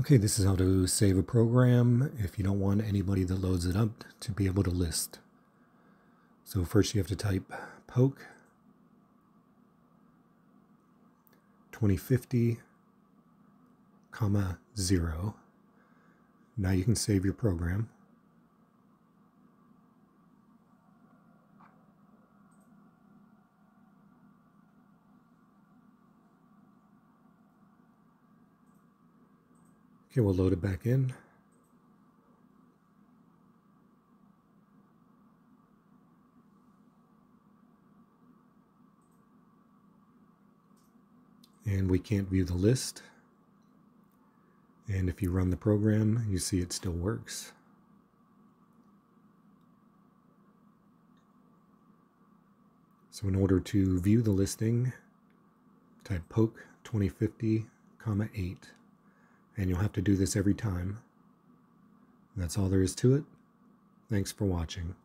Okay, this is how to save a program if you don't want anybody that loads it up to be able to list. So first you have to type poke 2050, 0. Now you can save your program. Okay, we'll load it back in. And we can't view the list. And if you run the program, you see it still works. So in order to view the listing, type poke 2050, 8. And you'll have to do this every time. That's all there is to it. Thanks for watching.